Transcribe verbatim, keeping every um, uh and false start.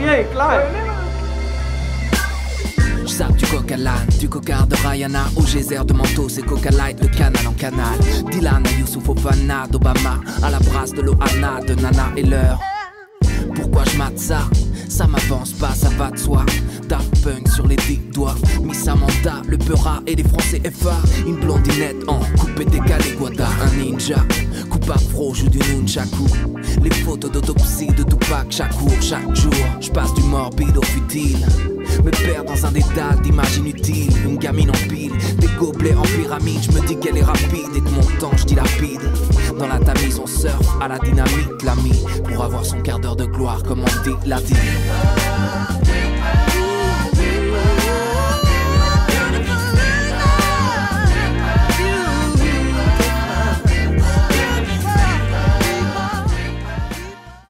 rien est clair. J'sape du coca l'âne, du coca de Rihanna au geyser de Mentos, c'est Coca Light, le canal en canal. Dylan à Youssouf Ofana, d'Obama à la brasse de Loana, de Nana et l'heure. Pourquoi je mate ça? Ça m'avance pas, ça va de soi. Daft Punk sur les dix doigts, Miss Samantha, le Peura et les Français F A. Une blondinette en coupé décalé, Guada, un ninja. Coupe afro, joue du nunchaku. Les photos d'autopsie de Tupac chaque jour, chaque jour. J'passe du morbide au futile, me perds dans un dédale d'images inutiles. Une gamine en pile, des gobelets en pyramide. Je me dis qu'elle est rapide et que mon temps je dilapide. Dans la tamise on surfe à la dynamite, l'ami, pour avoir son quart d'heure de gloire comme on dit, l'a dit.